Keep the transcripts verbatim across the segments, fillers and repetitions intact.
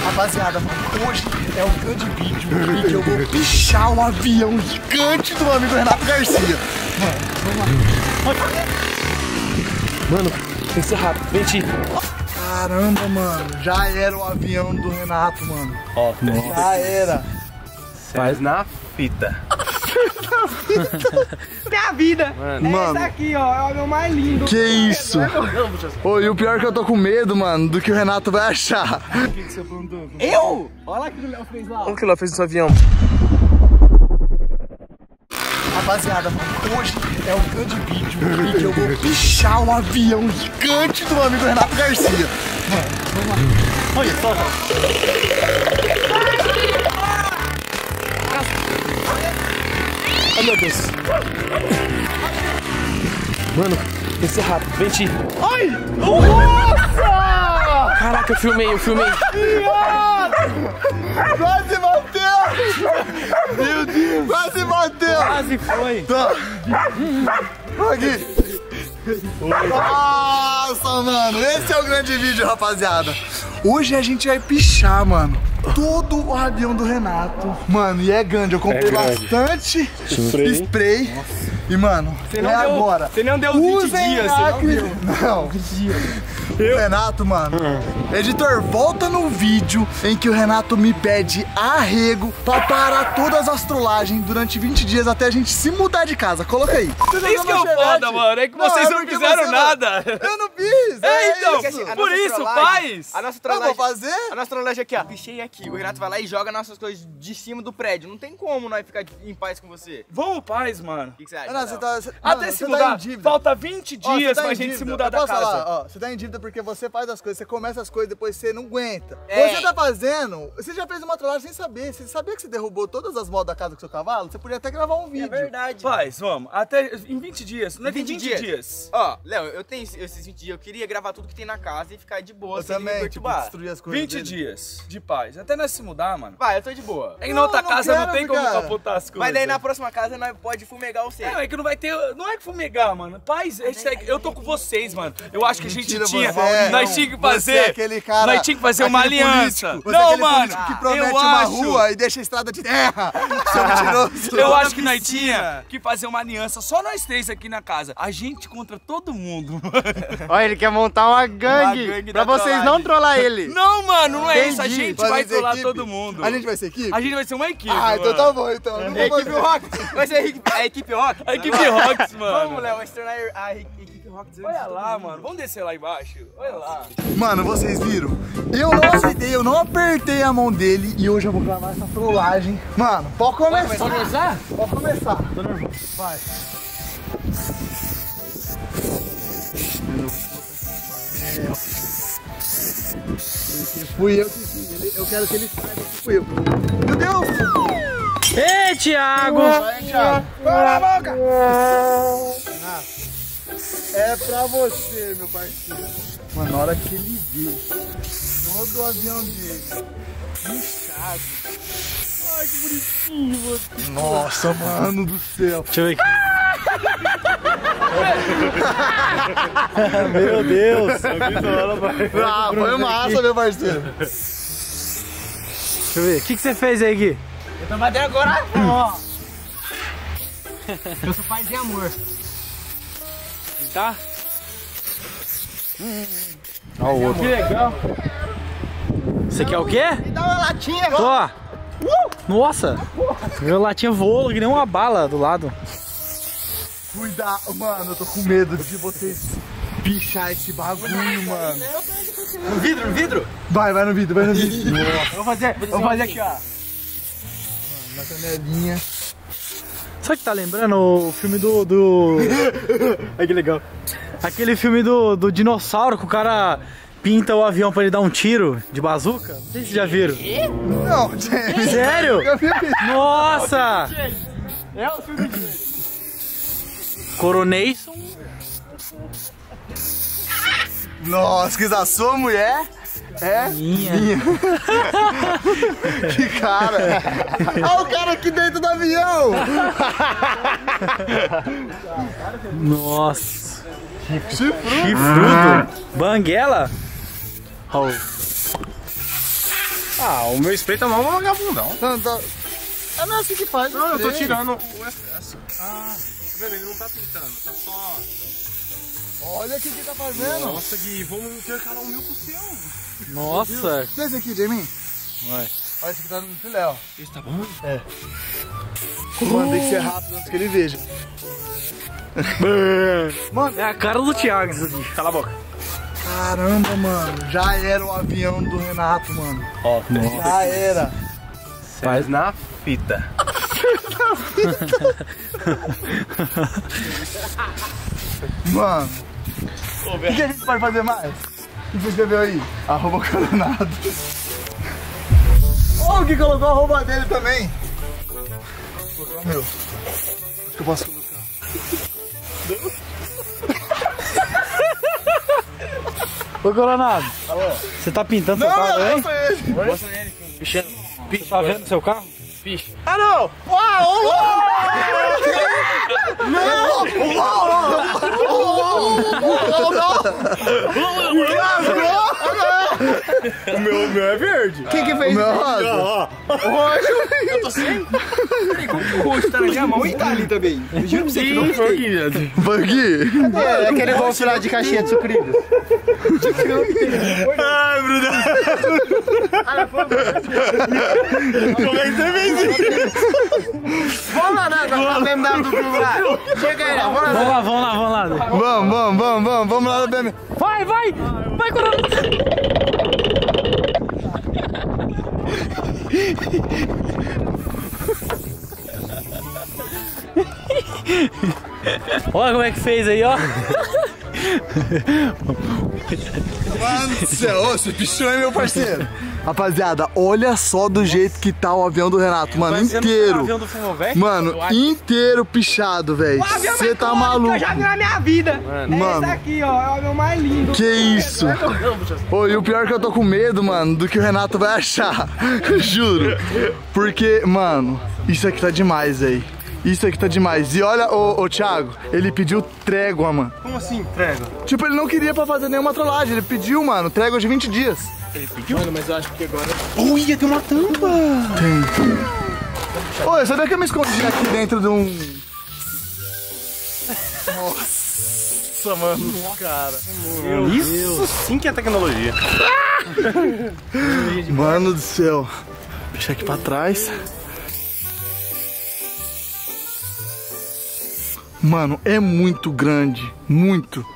Rapaziada, mano, hoje é o grande vídeo em que eu vou pichar o avião gigante do meu amigo Renato Garcia. Mano, vamos lá. Mano, tem que ser rápido. Vem, Ti. Caramba, mano, já era o avião do Renato, mano. Ó, já era. Faz na fita. Minha vida! Mano. É Mano. esse aqui, ó, é o avião mais lindo. Que isso? Ô, e o pior é que eu tô com medo, mano, do que o Renato vai achar. O que, que você perguntou? Eu? Olha lá o que o Léo fez lá. Como que o Léo fez no seu avião? Rapaziada, mano, hoje é o grande vídeo em que eu vou pichar o avião gigante do meu amigo Renato Garcia. Mano, vamos lá. Olha só, ai meu Deus. Mano, tem que ser rápido. Vem, Ti. Ai! Nossa! Caraca, eu filmei, eu filmei. Quase bateu! Meu Deus! Quase bateu! Quase foi. Tá. Aqui. Nossa, mano, esse é o grande vídeo, rapaziada. Hoje a gente vai pichar, mano, todo o avião do Renato. Mano, e é grande, eu comprei é grande. bastante spray. spray. E, mano, você não é deu, agora. Você não deu vinte dias, você não deu. Não. O Renato, mano, editor, volta no vídeo em que o Renato me pede arrego pra parar todas as trollagens durante vinte dias até a gente se mudar de casa. Coloca aí. Isso que é o foda, mano, é que não, vocês é não fizeram você nada. Não... Eu não fiz. É, é então, isso. Assim, por isso, faz. A nossa trollagem, eu vou fazer? A nossa trollagem aqui, ó. Pichei aqui, o Renato vai lá e joga nossas coisas de cima do prédio. Não tem como nós ficar em paz com você. Vamos paz, mano. O que, que você acha? Não, você tá, você... Até Mano, se mudar, tá falta vinte dias ó, tá pra gente se mudar eu da posso casa. Falar, ó, você tá em dívida porque você faz as coisas, você começa as coisas, depois você não aguenta. É. Você tá fazendo, você já fez uma trollagem sem saber. Você sabia que você derrubou todas as molas da casa com seu cavalo? Você podia até gravar um vídeo. É verdade. Paz, vamos, até em vinte dias, não é vinte, vinte dias. dias. Ó, Léo, eu tenho esses vinte dias, eu queria gravar tudo que tem na casa e ficar de boa, eu sem também, me perturbar. Tipo, destruir as coisas vinte dele. dias de paz, até nós se mudar, mano. Vai, eu tô de boa. É que na outra não casa quero, não tem como cara. capotar as coisas. Mas daí na próxima casa nós pode fumegar você. É, é que não vai ter, não é que fumegar, mano. Paz, hashtag, eu tô com vocês, mano. Eu acho que a gente Mentira, tinha, você, nós não. tinha que Você fazer, é aquele cara, nós tinha que fazer uma aliança. Político. Você Não, é aquele mano, político que promete eu uma acho, rua e deixa a estrada de terra. Seu mentiroso. eu acho que nós tinha que fazer uma aliança, só nós três aqui na casa. A gente contra todo mundo. Olha, ele quer montar uma gangue, Uma gangue pra da vocês trollagem. não trollar ele. Não, mano, não é Entendi. isso. A gente Vai vai ser trollar equipe? todo mundo. A gente vai ser equipe? A gente vai ser uma equipe, Ah, então mano. tá bom, então. Não É a vou equipe fazer. Rock. Vai ser a equipe, a equipe Rock. A equipe Rocks, mano. Vamos, Léo, vai se tornar a equipe Rock. Olha lá, mano. Vamos descer lá embaixo. Olha lá. Mano, vocês viram? Eu não aceitei, eu não apertei a mão dele e hoje eu vou gravar essa trollagem. Mano, pode começar. Pode começar? Pode começar. Tô nervoso. Vai. Fui eu que fiz. Ele- Eu quero que ele saiba que fui eu. Meu Deus! Ei, Thiago! Vai, Thiago. Cala a boca! É pra você, meu parceiro. Mano, na hora que ele vê todo o avião dele inchado. Ai, que bonitinho, mano. Nossa, mano do céu. Deixa eu ver aqui. Meu Deus! Ah, foi massa, meu parceiro. Deixa eu ver. O que, que você fez aí, Gui? Eu tô batendo coração, ó. Eu sou pai de amor. Tá? Ó o outro. Que legal. Você quer o quê? Me dá uma latinha, ó. Ó. Nossa! Meu latinha voou que nem uma bala do lado. Cuidado, mano, eu tô com medo de vocês pichar esse bagulho, mano. No vidro, no vidro? Vai, vai no vídeo, vai no vídeo. Eu vou fazer, eu vou fazer aqui, ó. Na canelinha. Sabe o que tá lembrando o filme do... do... Ai, que legal. Aquele filme do, do dinossauro que o cara pinta o avião pra ele dar um tiro de bazuca? Não sei se vocês já viram. Não, gente. Sério? Eu vi. Nossa! É o filme de... Coronation. Nossa, que a sua mulher é Minha. minha. Que cara. Olha o cara aqui dentro do avião. Nossa. Chifrudo. Chifrudo. Banguela. Oh. Ah, o meu spray tá mal vagabundão. Não, tá... É não é assim que faz. Não, eu tô tirando o excesso. Ah, tá vendo? Ele não tá pintando, tá só... Olha o que que tá fazendo. Nossa, Gui, vamos intercalar o meu com o seu. Nossa. Vê esse aqui, Jamie. Vai. Olha, esse aqui tá no filé, ó. Esse tá bom? É. Mano, tem que ser rápido antes que ele veja. Mano, é a cara do Thiago isso aqui. Cala a boca. Caramba, mano. Já era o avião do Renato, mano. Ó, Já era. faz na fita. Mano. O que, que a gente pode fazer mais? O que você escreveu aí? Arroba Coronado. Ó, o que colocou a arroba dele também. Vou colocar o meu. Acho que eu posso colocar. Ô, Coronado. Você tá pintando seu carro, hein? Não, é ele. Mostra nele. Você tá vendo seu carro? Ah, não! Uau! O meu, o meu é verde. Quem que fez O meu isso? rosa. Ó, Eu tô sem. Peraí, como que o roxo tá na minha mão e tá ali também? Eu juro pra você que não tem. Buggy. É aquele roxo lá de caixinha de sucrilhos. ai, Bruno. Como é que você fez isso? Vamos lá, né? Na B M W do Bruno lá. Chega aí, vamos lá. Vamos lá, vamos lá, vamos lá. Vamos, vamos, vamos, vamos, vamos lá na B M. Vai, vai! Vai, Coronado! Olha como é que fez aí, ó. Mano do céu, ô, você pichou, hein, meu parceiro? Rapaziada, olha só do jeito que tá o avião do Renato, mano, inteiro. Avião do Ferro Velho? Mano, inteiro pichado, velho. Você tá maluco. Eu já vi na minha vida. Mano. Esse aqui, ó, é o avião mais lindo. Que isso? Ô, e o pior é que eu tô com medo, mano, do que o Renato vai achar. Juro. Porque, mano, isso aqui tá demais, velho. Isso aqui tá demais. E olha, ô, ô Thiago, ele pediu trégua, mano. Como assim, trégua? Tipo, ele não queria pra fazer nenhuma trollagem. Ele pediu, mano, trégua de vinte dias. Ele pediu? Mano, mas eu acho que agora... Ui, tem uma tampa. Tem. Ô, sabia que eu me escondi aqui dentro de um... Nossa, mano, cara. Meu Isso sim que é tecnologia. Mano do céu. Deixa aqui pra trás. Mano, é muito grande. Muito.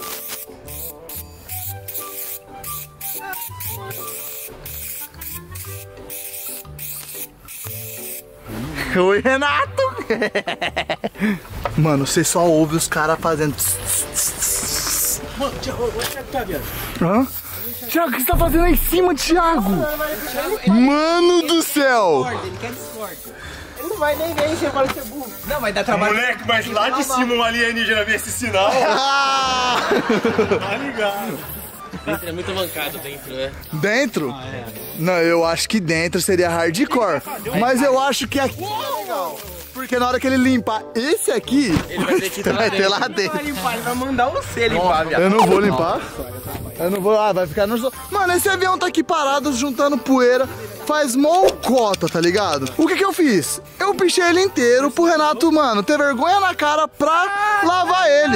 Oi, Renato! Mano, você só ouve os caras fazendo. Mano, Thiago, onde é que tá, viado? Hã? Thiago, o que você tá fazendo aí em cima, Thiago? Mano do céu! Ele quer Discord. Ele não vai nem ver, você vai ser burro. Não, vai dar trabalho. Moleque, mas lá de cima um alienígena vê esse sinal. Ah! Tá ligado? Dentro é muito mancado dentro, né? Dentro? Não, eu acho que dentro seria hardcore. Mas eu acho que aqui é legal. Porque na hora que ele limpar esse aqui, Ele vai ter que ir lá vai ter dentro. lá Ele dentro. vai limpar, ele vai mandar você limpar, viado. Eu não vou limpar. Eu não vou. Ah, vai ficar no. Mano, esse avião tá aqui parado, juntando poeira. Faz mocota, tá ligado? O que que eu fiz? Eu pichei ele inteiro pro Renato, mano, ter vergonha na cara pra lavar ele.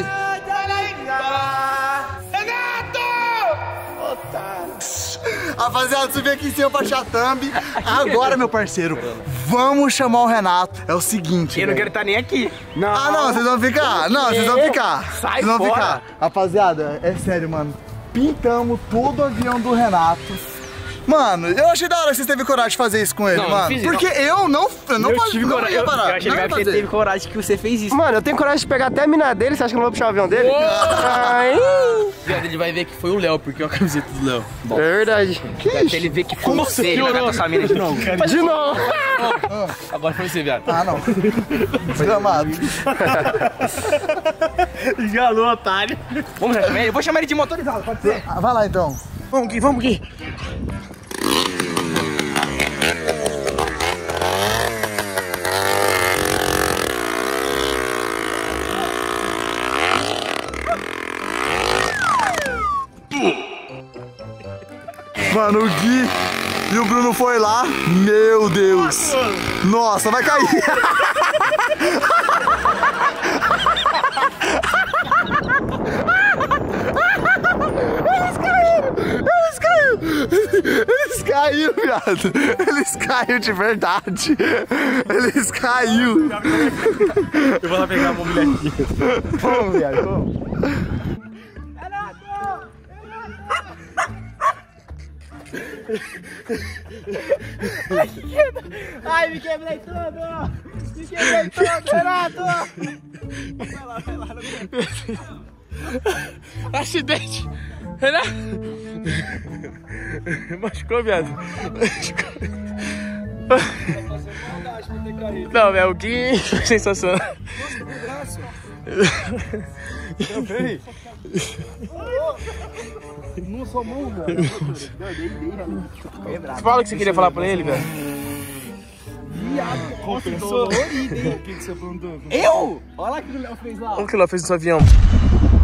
Rapaziada, subi aqui em cima pra achar a thumb. Agora, meu parceiro, vamos chamar o Renato. É o seguinte, Eu não velho. quero estar nem aqui. Não. Ah, não, vocês vão ficar. Não, vocês vão ficar. Sai Vocês vão fora. ficar. Rapaziada, é sério, mano. Pintamos todo o avião do Renato. Mano, eu achei da hora que vocês teve coragem de fazer isso com ele, Não, não mano. fiz isso, Porque eu não, eu não, Eu faz- tive não coragem. ia Eu, parar. eu achei não legal ia que você fazer. teve coragem que você fez isso. Mano, eu tenho coragem de pegar até a mina dele. Você acha que eu não vou puxar o avião dele? Ai. Viado, ele vai ver que foi o Léo, porque é a camiseta do Léo. É verdade. Que Até isso? ele ver que foi você, ele vai catar essa mina de novo. De novo. Agora foi você, viado. Ah, não. Desgramado. Enganou, otário. Vamos chamar ele? Eu vou chamar ele de motorizado, pode ser? Ah, vai lá, então. Vamos aqui, vamos aqui. Mano, o Gui E o Bruno foi lá. Meu Deus. Nossa, vai cair. Eles caíram. Eles caíram. Eles caíram, viado. Eles caíram de verdade. Eles caíram. Eu vou lá pegar a mobiletinha. Vamos, viado, vamos. Ai, me quebrei todo! Me quebrei todo, Renato! Vai lá, vai lá, não acidente! Renato! Machucou, viado? Não, velho, que sensacional! Também. Não sou mão, velho. Fala o que você queria falar pra ele, velho. Viado, compensou. O que você perguntou? Eu? Olha lá o que o Léo fez lá. Como que o Léo fez no seu avião?